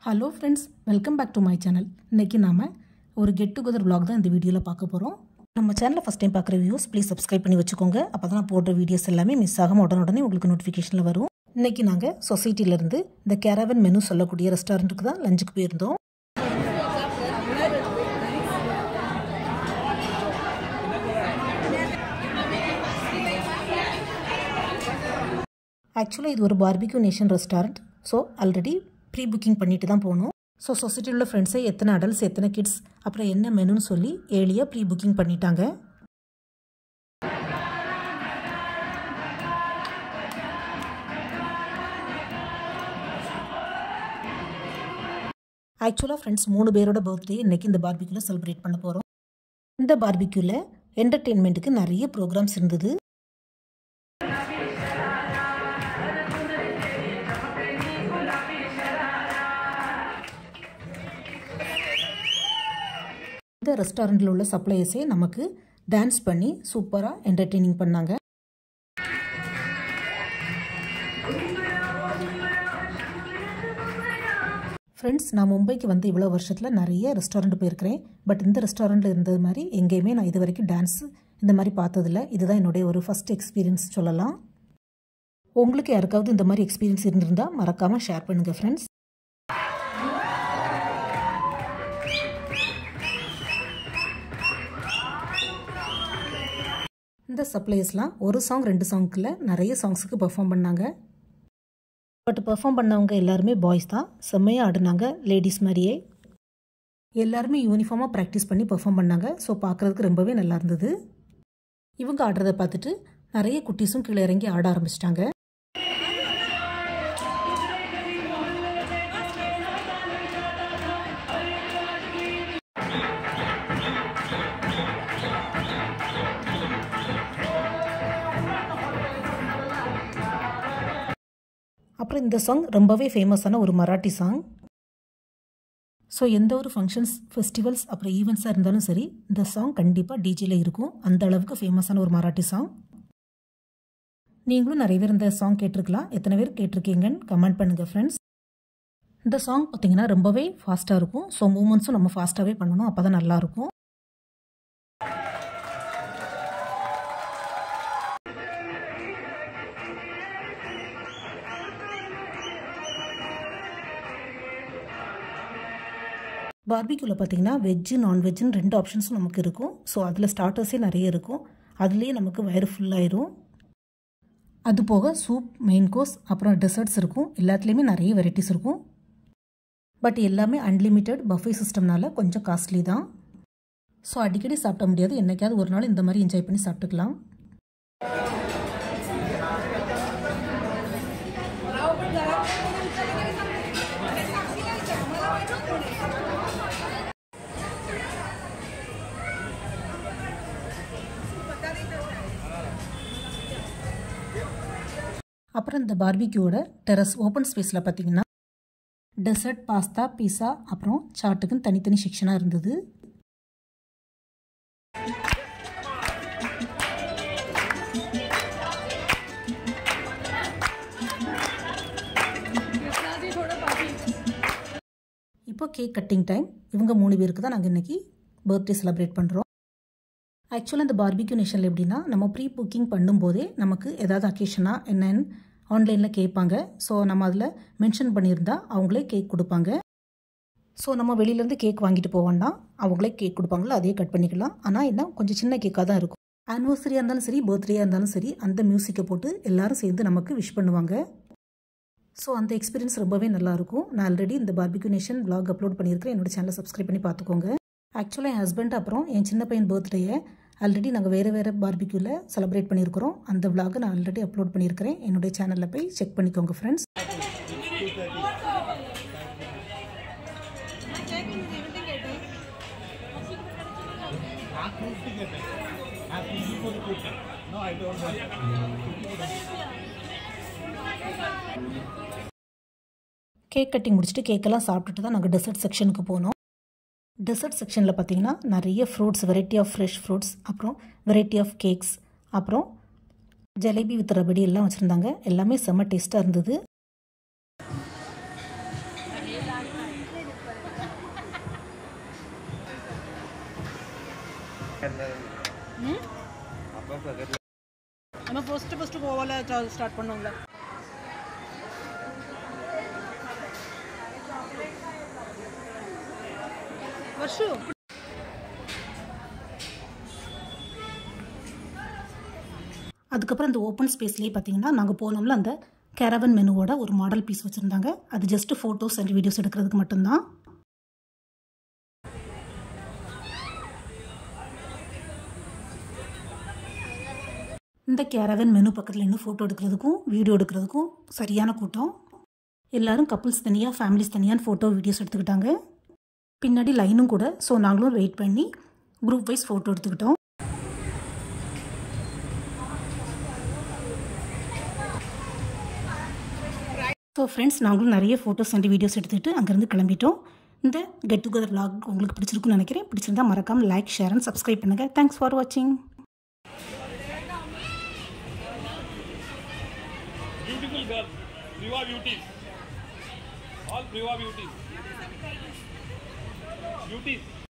Hello friends, welcome back to my channel. இன்னைக்கு நாம ஒரு கெட் டுகெதர் vlog தான் இந்த வீடியோல பார்க்க போறோம். நம்ம சேனலை ஃபர்ஸ்ட் டைம் பார்க்குற வியூஸ் ப்ளீஸ் சப்ஸ்கிரைப் பண்ணி வச்சுக்கோங்க. அப்பதான் நான் போடுற வீடியோஸ் எல்லாமே மிஸ் ஆகாம உடனே உங்களுக்கு நோட்டிஃபிகேஷன்ல வரும். இன்னைக்கு நாங்க சொசைட்டில இருந்து இந்த கேரவன் மெனு சொல்லக்கூடிய ரெஸ்டாரண்ட்டுக்கு தான் லஞ்சுக்கு போயிருந்தோம். ஆக்சுவலாக இது ஒரு barbeque nation restaurant. So already pre booking பண்ணிட்டு தான் போகணும். ஸோ சொசைட்டியில் உள்ள ஃப்ரெண்ட்ஸை எத்தனை அடல்ட்ஸ் எத்தனை கிட்ஸ் அப்புறம் என்ன மெனுன்னு சொல்லி ஏர்லியாக ப்ரீ புக்கிங் பண்ணிட்டாங்க. ஆக்சுவலாக ஃப்ரெண்ட்ஸ் 3 பேரோட பர்த்டே இன்றைக்கி இந்த பார்பிக்யூவில் செலிப்ரேட் பண்ண போகிறோம். இந்த பார்பிக்யூவில் என்டர்டெயின்மெண்ட்டுக்கு நிறைய ப்ரோக்ராம்ஸ் இருந்தது. இந்த ரெஸ்டாரண்ட்டில் உள்ள சப்ளையர்ஸே நமக்கு டான்ஸ் பண்ணி சூப்பராக என்டர்டெய்னிங் பண்ணாங்க. ஃப்ரெண்ட்ஸ், நான் மும்பைக்கு வந்து இவ்வளோ வருஷத்தில் நிறைய ரெஸ்டாரண்ட் போயிருக்கிறேன். பட் இந்த ரெஸ்டாரண்ட்டில் இருந்தது மாதிரி எங்கேயுமே நான் இது வரைக்கும் டான்ஸ் இந்த மாதிரி பார்த்ததில்ல. இதுதான் என்னுடைய ஒரு ஃபஸ்ட் எக்ஸ்பீரியன்ஸ் சொல்லலாம். உங்களுக்கு யாருக்காவது இந்த மாதிரி எக்ஸ்பீரியன்ஸ் இருந்திருந்தால் மறக்காமல் ஷேர் பண்ணுங்கள் ஃப்ரெண்ட்ஸ். இந்த சப்ளையர்ஸ்லாம் ஒரு சாங் 2 சாங்க்குள்ள நிறைய சாங்ஸுக்கு பெர்ஃபார்ம் பண்ணாங்க. பட் பெர்ஃபார்ம் பண்ணவங்க எல்லாருமே பாய்ஸ் தான். செம்மையாக ஆடினாங்க லேடிஸ் மாதிரியே. எல்லாருமே யூனிஃபார்மாக ப்ராக்டிஸ் பண்ணி பெர்ஃபார்ம் பண்ணாங்க. ஸோ பார்க்குறதுக்கு ரொம்பவே நல்லா இருந்தது. இவங்க ஆடுறதை பார்த்துட்டு நிறைய குட்டீஸும் கீழே இறங்கி ஆட ஆரம்பிச்சிட்டாங்க. அப்புறம் இந்த சாங் ரொம்பவே ஃபேமஸான ஒரு மராட்டி சாங். ஸோ எந்த ஒரு ஃபங்க்ஷன்ஸ் ஃபெஸ்டிவல்ஸ் அப்புறம் ஈவெண்ட்ஸாக இருந்தாலும் சரி இந்த சாங் கண்டிப்பாக டிஜேல இருக்கும். அந்த அளவுக்கு ஃபேமஸான ஒரு மராட்டி சாங். நீங்களும் நிறைய பேர் இந்த சாங் கேட்டிருக்கலாம். எத்தனை பேர் கேட்டிருக்கீங்கன்னு கமெண்ட் பண்ணுங்கள் ஃப்ரெண்ட்ஸ். இந்த சாங் பார்த்தீங்கன்னா ரொம்பவே ஃபாஸ்ட்டாக இருக்கும். ஸோ மூமெண்ட்ஸும் நம்ம ஃபாஸ்ட்டாகவே பண்ணணும், அப்போ தான் நல்லாயிருக்கும். பார்பிக்யூவில் பார்த்தீங்கன்னா வெஜ்ஜு நான்வெஜ்ஜுன்னு 2 ஆப்ஷன்ஸும் நமக்கு இருக்கும். ஸோ அதில் ஸ்டார்டர்ஸே நிறைய இருக்கும். அதுலேயே நமக்கு வயிறு ஃபுல்லாயிரும். அது போக சூப், மெயின் கோர்ஸ் அப்புறம் டெசர்ட்ஸ் இருக்கும். எல்லாத்துலேயுமே நிறைய வெரைட்டிஸ் இருக்கும். பட் எல்லாமே அன்லிமிட்டெட் பஃபே சிஸ்டம்னால கொஞ்சம் காஸ்ட்லி தான். ஸோ அடிக்கடி சாப்பிட முடியாது. என்னைக்காவது ஒரு நாள் இந்த மாதிரி என்ஜாய் பண்ணி சாப்பிட்டுக்கலாம். அப்புறம் இந்த பார்பிக்யூவோட டெரஸ் ஓப்பன் ஸ்பேஸில் பார்த்தீங்கன்னா டெசர்ட், பாஸ்தா, பீஸா அப்புறம் சாட்டுக்குன்னு தனித்தனி செக்ஷனாக இருந்தது. இப்போ கேக் கட்டிங் டைம். இவங்க 3 பேருக்கு தான் நாங்கள் இன்றைக்கி பர்த்டே செலிப்ரேட் பண்ணுறோம். ஆக்சுவலாக இந்த பார்பிக்யூ நேஷனில் எப்படின்னா நம்ம ப்ரீ புக்கிங் பண்ணும்போதே நமக்கு ஏதாவது அக்கேஷனாக என்னன்னு ஆன்லைனில் கேட்பாங்க. ஸோ நம்ம அதில் மென்ஷன் பண்ணியிருந்தால் அவங்களே கேக் கொடுப்பாங்க. ஸோ நம்ம வெளியிலேருந்து கேக் வாங்கிட்டு போவோம்னா அவங்களே கேக் கொடுப்பாங்களோ அதையே கட் பண்ணிக்கலாம். ஆனால் என்ன கொஞ்சம் சின்ன கேக்காக தான் இருக்கும். ஆனிவர்சரியாக இருந்தாலும் சரி பர்த்டேயாக இருந்தாலும் சரி அந்த மியூசிக்கை போட்டு எல்லோரும் சேர்ந்து நமக்கு விஷ் பண்ணுவாங்க. ஸோ அந்த எக்ஸ்பீரியன்ஸ் ரொம்பவே நல்லாயிருக்கும். நான் ஆல்ரெடி இந்த பார்பிக்யூ நேஷன் vlog அப்லோட் பண்ணியிருக்கிறேன். என்னோட சேனலை சப்ஸ்கிரைப் பண்ணி பார்த்துக்கோங்க. ஆக்சுவலாக என் ஹஸ்பண்ட் அப்புறம் என் சின்ன பையன் பர்த்டேயை ஆல்ரெடி நாங்கள் வேறு பார்பிக்யூவில் செலிப்ரேட் பண்ணியிருக்கிறோம். அந்த vlog நான் ஆல்ரெடி அப்லோட் பண்ணியிருக்கிறேன். என்னுடைய சேனலில் போய் செக் பண்ணிக்கோங்க ஃப்ரெண்ட்ஸ். கேக் கட்டிங் முடிச்சுட்டு கேக்கெல்லாம் சாப்பிட்டுட்டு தான் நாங்கள் டெசர்ட் செக்ஷனுக்கு போனோம். டெசர்ட் செக்ஷனில் பார்த்தீங்கன்னா நிறைய fruits, variety of fresh fruits அப்புறம் வெரைட்டி ஆஃப் கேக்ஸ் அப்புறம் ஜலேபி வித் ரபடி எல்லாம் வச்சுருந்தாங்க. எல்லாமே செம்ம டேஸ்ட்டாக இருந்தது. நம்ம ஃபர்ஸ்ட் கோவால ஸ்டார்ட் பண்ணோம்ல. வர்ஷு அதுக்கப்புறம் அந்த ஓப்பன் ஸ்பேஸ்லேயே பார்த்தீங்கன்னா நாங்கள் போனோம்ல அந்த கேரவன் மெனுவோட ஒரு மாடல் பீஸ் வச்சுருந்தாங்க. அது ஜஸ்ட் ஃபோட்டோஸ் அண்ட் வீடியோஸ் எடுக்கிறதுக்கு மட்டும்தான். இந்த கேரவன் மெனு பக்கத்தில் இன்னும் ஃபோட்டோ எடுக்கிறதுக்கும் வீடியோ எடுக்கிறதுக்கும் சரியான கூட்டம். எல்லோரும் கப்புள்ஸ் தனியாக ஃபேமிலிஸ் தனியாக ஃபோட்டோ வீடியோஸ் எடுத்துக்கிட்டாங்க. பின்னாடி லைனும் கூட. ஸோ நாங்களும் வெயிட் பண்ணி குரூப் வைஸ் ஃபோட்டோ எடுத்துக்கிட்டோம். ஸோ ஃப்ரெண்ட்ஸ், நாங்களும் நிறைய ஃபோட்டோஸ் அண்ட் வீடியோஸ் எடுத்துகிட்டு அங்கேருந்து கிளம்பிட்டோம். இந்த கெட் டுகெதர் vlog உங்களுக்கு பிடிச்சிருக்குன்னு நினைக்கிறேன். பிடிச்சிருந்தா மறக்காமல் லைக், ஷேர் அண்ட் சப்ஸ்கிரைப் பண்ணுங்கள். தேங்க்ஸ் ஃபார் வாட்சிங். Beautiful girl, Priva beauties. All Priva beauties. Beauties.